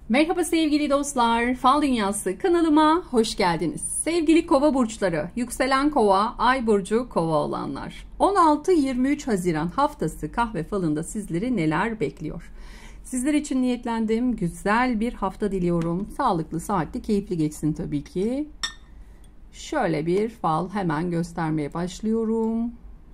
Merhaba sevgili dostlar, Fal Dünyası kanalıma hoş geldiniz. Sevgili Kova burçları, yükselen Kova, Ay burcu Kova olanlar. 16-23 Haziran haftası kahve falında sizleri neler bekliyor? Sizler için niyetlendim. Güzel bir hafta diliyorum. Sağlıklı, saatli, keyifli geçsin tabii ki. Şöyle bir fal hemen göstermeye başlıyorum.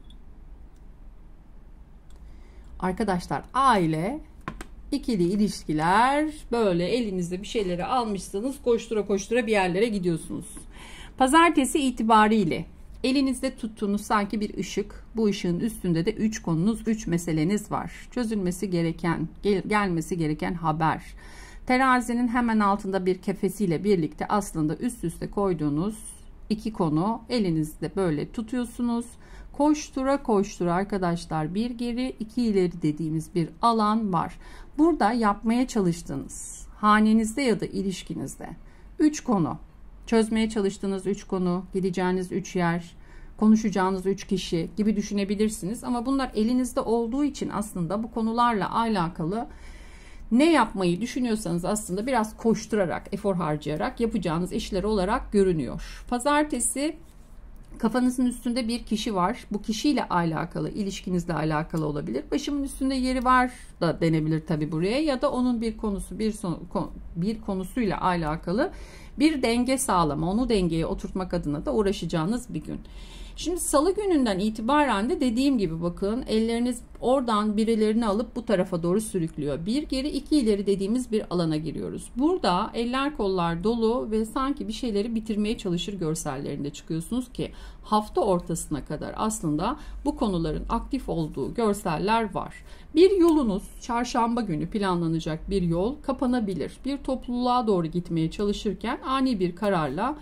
Arkadaşlar, aile, İkili ilişkiler, böyle elinizde bir şeyleri almışsınız, koştura koştura bir yerlere gidiyorsunuz. Pazartesi itibariyle elinizde tuttuğunuz sanki bir ışık, bu ışığın üstünde de 3 konunuz, 3 meseleniz var. Çözülmesi gereken, gelmesi gereken haber. Terazinin hemen altında bir kefesiyle birlikte aslında üst üste koyduğunuz 2 konu elinizde böyle tutuyorsunuz. Koştura koştura arkadaşlar, bir geri iki ileri dediğimiz bir alan var. Burada yapmaya çalıştığınız hanenizde ya da ilişkinizde 3 konu, çözmeye çalıştığınız 3 konu, gideceğiniz 3 yer, konuşacağınız 3 kişi gibi düşünebilirsiniz. Ama bunlar elinizde olduğu için aslında bu konularla alakalı ne yapmayı düşünüyorsanız aslında biraz koşturarak, efor harcayarak yapacağınız işler olarak görünüyor. Pazartesi kafanızın üstünde bir kişi var. Bu kişiyle alakalı, ilişkinizle alakalı olabilir. Başımın üstünde yeri var da denebilir tabii buraya. Ya da onun bir konusu, bir konusuyla alakalı bir denge sağlama, onu dengeye oturtmak adına da uğraşacağınız bir gün. Şimdi salı gününden itibaren de dediğim gibi bakın, elleriniz oradan birilerini alıp bu tarafa doğru sürüklüyor. Bir geri iki ileri dediğimiz bir alana giriyoruz. Burada eller kollar dolu ve sanki bir şeyleri bitirmeye çalışır görsellerinde çıkıyorsunuz ki hafta ortasına kadar aslında bu konuların aktif olduğu görseller var. Bir yolunuz, çarşamba günü planlanacak bir yol kapanabilir. Bir topluluğa doğru gitmeye çalışırken ani bir kararla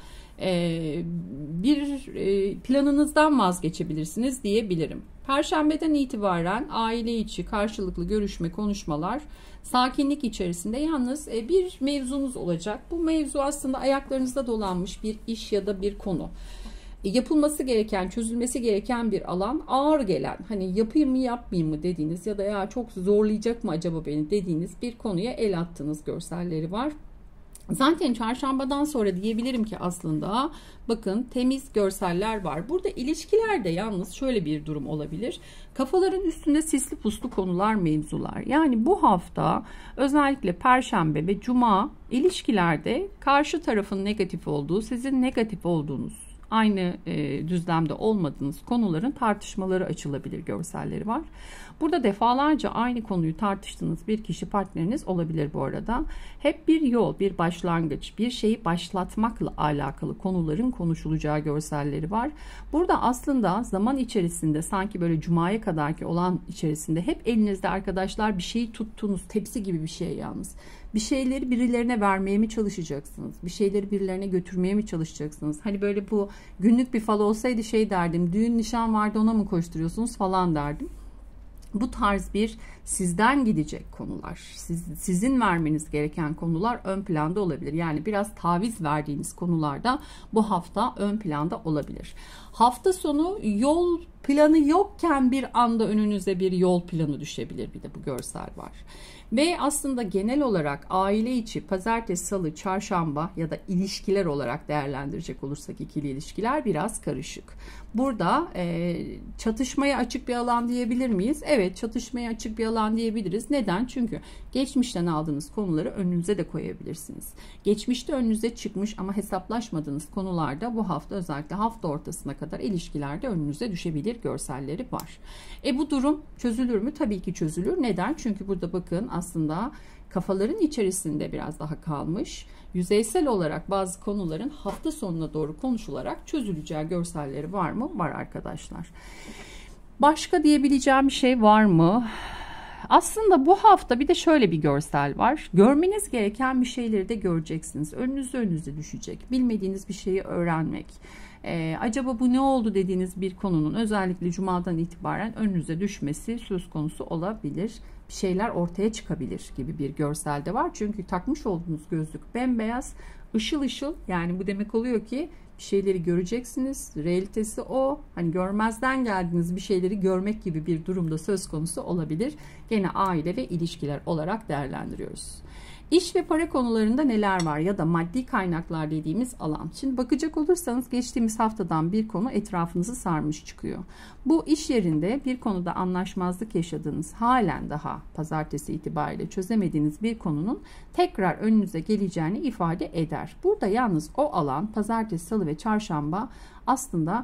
bir planınızdan vazgeçebilirsiniz diyebilirim. Perşembeden itibaren aile içi karşılıklı görüşme, konuşmalar sakinlik içerisinde, yalnız bir mevzunuz olacak. Bu mevzu aslında ayaklarınızda dolanmış bir iş ya da bir konu. Yapılması gereken, çözülmesi gereken bir alan, ağır gelen, hani yapayım mı yapmayayım mı dediğiniz ya da ya çok zorlayacak mı acaba beni dediğiniz bir konuya el attığınız görselleri var. Zaten çarşambadan sonra diyebilirim ki aslında bakın temiz görseller var. Burada ilişkilerde yalnız şöyle bir durum olabilir. Kafaların üstünde sisli puslu konular, mevzular. Yani bu hafta özellikle Perşembe ve Cuma ilişkilerde karşı tarafın negatif olduğu, sizin negatif olduğunuz, aynı düzlemde olmadığınız konuların tartışmaları açılabilir görselleri var. Burada defalarca aynı konuyu tartıştığınız bir kişi, partneriniz olabilir bu arada. Hep bir yol, bir başlangıç, bir şeyi başlatmakla alakalı konuların konuşulacağı görselleri var. Burada aslında zaman içerisinde sanki böyle Cuma'ya kadarki olan içerisinde hep elinizde arkadaşlar bir şeyi tuttuğunuz, tepsi gibi bir şey yalnız. Bir şeyleri birilerine vermeye mi çalışacaksınız? Bir şeyleri birilerine götürmeye mi çalışacaksınız? Hani böyle bu günlük bir fal olsaydı şey derdim, düğün nişan vardı ona mı koşturuyorsunuz falan derdim. Bu tarz bir sizden gidecek konular, sizin vermeniz gereken konular ön planda olabilir. Yani biraz taviz verdiğiniz konularda bu hafta ön planda olabilir. Hafta sonu yol planı yokken bir anda önünüze bir yol planı düşebilir, bir de bu görsel var. Ve aslında genel olarak aile içi pazartesi, salı, çarşamba ya da ilişkiler olarak değerlendirecek olursak ikili ilişkiler biraz karışık. Burada çatışmaya açık bir alan diyebilir miyiz? Evet, çatışmaya açık bir alan diyebiliriz. Neden? Çünkü geçmişten aldığınız konuları önünüze de koyabilirsiniz. Geçmişte önünüze çıkmış ama hesaplaşmadığınız konularda bu hafta, özellikle hafta ortasına kadar ilişkilerde önünüze düşebilir görselleri var. Bu durum çözülür mü? Tabii ki çözülür. Neden? Çünkü burada bakın aslında kafaların içerisinde biraz daha kalmış, yüzeysel olarak bazı konuların hafta sonuna doğru konuşularak çözüleceği görselleri var mı? Var arkadaşlar. Başka diyebileceğim bir şey var mı? Aslında bu hafta bir de şöyle bir görsel var. Görmeniz gereken bir şeyleri de göreceksiniz. Önünüze düşecek. Bilmediğiniz bir şeyi öğrenmek. Acaba bu ne oldu dediğiniz bir konunun özellikle Cuma'dan itibaren önünüze düşmesi söz konusu olabilir. Bir şeyler ortaya çıkabilir gibi bir görselde var. Çünkü takmış olduğunuz gözlük bembeyaz, ışıl ışıl, yani bu demek oluyor ki bir şeyleri göreceksiniz. Realitesi o. Hani görmezden geldiğiniz bir şeyleri görmek gibi bir durumda söz konusu olabilir. Gene aile ve ilişkiler olarak değerlendiriyoruz. İş ve para konularında neler var ya da maddi kaynaklar dediğimiz alan. Şimdi bakacak olursanız geçtiğimiz haftadan bir konu etrafınızı sarmış çıkıyor. Bu iş yerinde bir konuda anlaşmazlık yaşadığınız, halen daha pazartesi itibariyle çözemediğiniz bir konunun tekrar önünüze geleceğini ifade eder. Burada yalnız o alan pazartesi, salı ve çarşamba aslında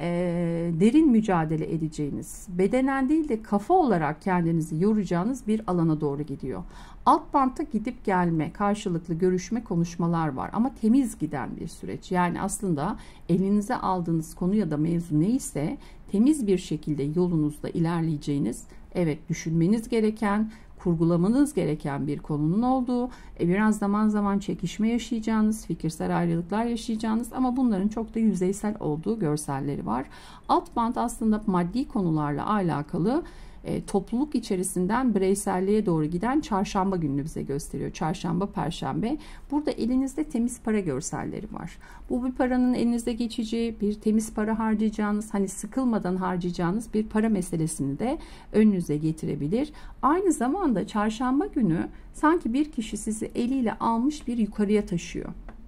derin mücadele edeceğiniz, bedenen değil de kafa olarak kendinizi yoracağınız bir alana doğru gidiyor. Alt bantta gidip gelme, karşılıklı görüşme, konuşmalar var ama temiz giden bir süreç. Yani aslında elinize aldığınız konu ya da mevzu neyse temiz bir şekilde yolunuzda ilerleyeceğiniz, evet düşünmeniz gereken, kurgulamanız gereken bir konunun olduğu, biraz zaman zaman çekişme yaşayacağınız, fikirsel ayrılıklar yaşayacağınız ama bunların çok da yüzeysel olduğu görselleri var. Alt bant aslında maddi konularla alakalı topluluk içerisinden bireyselliğe doğru giden çarşamba gününü bize gösteriyor. Çarşamba, perşembe. Burada elinizde temiz para görselleri var. Bu bir paranın elinizde geçici, bir temiz para harcayacağınız, hani sıkılmadan harcayacağınız bir para meselesini de önünüze getirebilir. Aynı zamanda çarşamba günü sanki bir kişi sizi eliyle almış bir yukarıya taşıyor.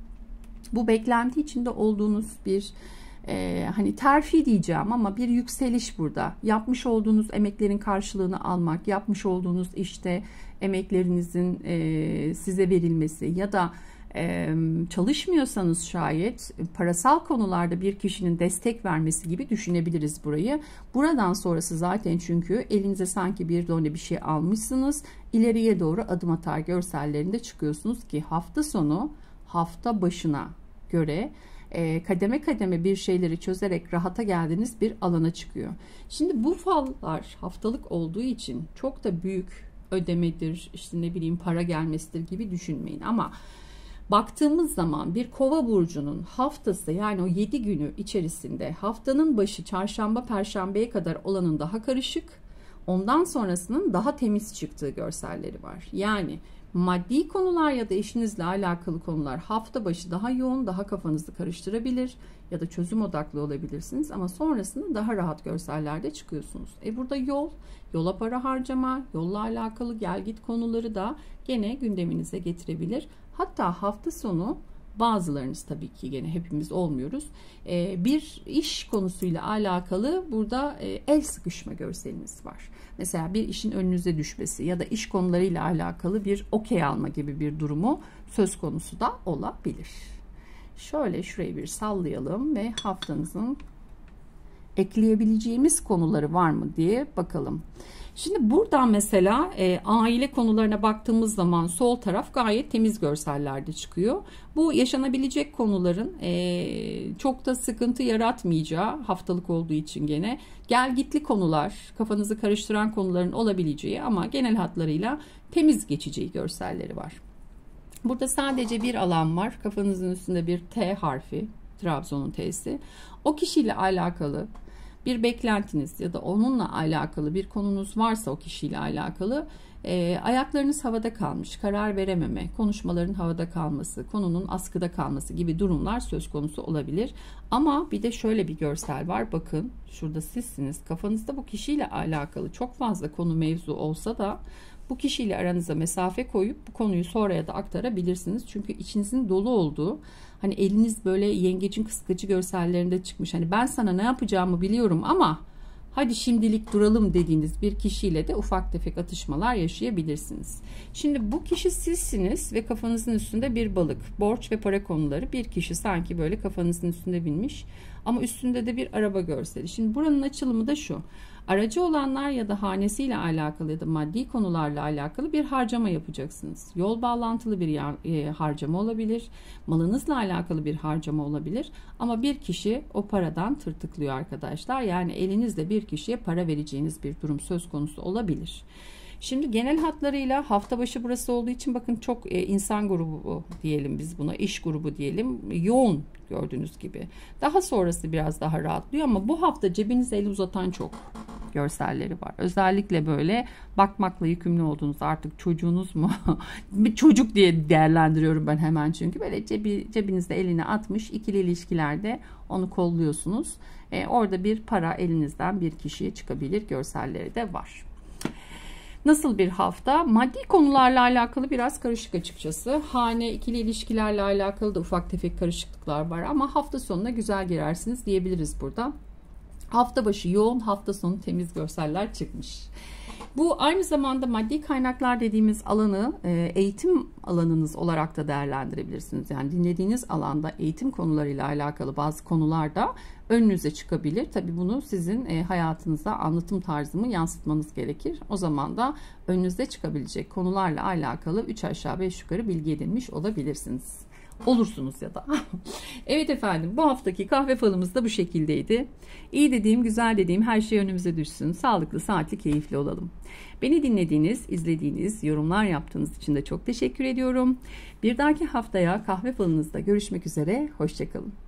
Bu beklenti içinde olduğunuz bir hani terfi diyeceğim ama bir yükseliş burada. Yapmış olduğunuz emeklerin karşılığını almak, yapmış olduğunuz işte emeklerinizin size verilmesi ya da çalışmıyorsanız şayet parasal konularda bir kişinin destek vermesi gibi düşünebiliriz burayı. Buradan sonrası zaten çünkü elinize sanki bir done bir şey almışsınız. İleriye doğru adım atar görsellerinde çıkıyorsunuz ki hafta sonu hafta başına göre kademe kademe bir şeyleri çözerek rahata geldiğiniz bir alana çıkıyor. Şimdi bu fallar haftalık olduğu için çok da büyük ödemedir, işte ne bileyim para gelmesidir gibi düşünmeyin. Ama baktığımız zaman bir Kova burcunun haftası, yani o 7 günü içerisinde haftanın başı çarşamba perşembeye kadar olanın daha karışık, ondan sonrasının daha temiz çıktığı görselleri var. Yani maddi konular ya da eşinizle alakalı konular hafta başı daha yoğun, daha kafanızı karıştırabilir ya da çözüm odaklı olabilirsiniz ama sonrasında daha rahat görsellerde çıkıyorsunuz. Burada yola para harcama, yolla alakalı gel git konuları da gene gündeminize getirebilir. Hatta hafta sonu bazılarınız, tabii ki gene hepimiz olmuyoruz, bir iş konusuyla alakalı burada el sıkışma görselimiz var. Mesela bir işin önünüze düşmesi ya da iş konularıyla alakalı bir okey alma gibi bir durumu söz konusu da olabilir. Şöyle şurayı bir sallayalım ve haftanızın ekleyebileceğimiz konuları var mı diye bakalım. Şimdi buradan mesela aile konularına baktığımız zaman sol taraf gayet temiz görsellerde çıkıyor. Bu yaşanabilecek konuların çok da sıkıntı yaratmayacağı, haftalık olduğu için gene gel gitli konular, kafanızı karıştıran konuların olabileceği ama genel hatlarıyla temiz geçeceği görselleri var. Burada sadece bir alan var. Kafanızın üstünde bir T harfi, Trabzon'un T'si. O kişiyle alakalı bir beklentiniz ya da onunla alakalı bir konunuz varsa o kişiyle alakalı ayaklarınız havada kalmış, karar verememe, konuşmaların havada kalması, konunun askıda kalması gibi durumlar söz konusu olabilir. Ama bir de şöyle bir görsel var. Bakın şurada sizsiniz. Kafanızda bu kişiyle alakalı çok fazla konu mevzu olsa da bu kişiyle aranıza mesafe koyup bu konuyu sonraya da aktarabilirsiniz. Çünkü içinizin dolu olduğu, hani eliniz böyle yengecin kıskacı görsellerinde çıkmış. Hani ben sana ne yapacağımı biliyorum ama hadi şimdilik duralım dediğiniz bir kişiyle de ufak tefek atışmalar yaşayabilirsiniz. Şimdi bu kişi sizsiniz ve kafanızın üstünde bir balık. Borç ve para konuları, bir kişi sanki böyle kafanızın üstünde binmiş ama üstünde de bir araba görseli. Şimdi buranın açılımı da şu. Aracı olanlar ya da hanesiyle alakalı ya da maddi konularla alakalı bir harcama yapacaksınız. Yol bağlantılı bir harcama olabilir. Malınızla alakalı bir harcama olabilir. Ama bir kişi o paradan tırtıklıyor arkadaşlar. Yani elinizde bir kişiye para vereceğiniz bir durum söz konusu olabilir. Şimdi genel hatlarıyla hafta başı burası olduğu için bakın çok insan grubu diyelim biz buna, iş grubu diyelim, yoğun gördüğünüz gibi. Daha sonrası biraz daha rahatlıyor ama bu hafta cebinize el uzatan çok görselleri var. Özellikle böyle bakmakla yükümlü olduğunuz artık çocuğunuz mu? Bir çocuk diye değerlendiriyorum ben hemen çünkü böyle cebinizde elini atmış, ikili ilişkilerde onu kolluyorsunuz. Orada bir para elinizden bir kişiye çıkabilir görselleri de var. Nasıl bir hafta? Maddi konularla alakalı biraz karışık açıkçası. Hane, ikili ilişkilerle alakalı da ufak tefek karışıklıklar var ama hafta sonuna güzel girersiniz diyebiliriz burada. Hafta başı yoğun, hafta sonu temiz görseller çıkmış. Bu aynı zamanda maddi kaynaklar dediğimiz alanı eğitim alanınız olarak da değerlendirebilirsiniz. Yani dinlediğiniz alanda eğitim konularıyla alakalı bazı konular da önünüze çıkabilir. Tabii bunu sizin hayatınıza anlatım tarzımı yansıtmanız gerekir. O zaman da önünüze çıkabilecek konularla alakalı 3 aşağı 5 yukarı bilgi edinmiş olabilirsiniz. Olursunuz ya da. Evet efendim, bu haftaki kahve falımız da bu şekildeydi. İyi dediğim, güzel dediğim her şey önümüze düşsün. Sağlıklı, saatli, keyifli olalım. Beni dinlediğiniz, izlediğiniz, yorumlar yaptığınız için de çok teşekkür ediyorum. Bir dahaki haftaya kahve falınızda görüşmek üzere. Hoşça kalın.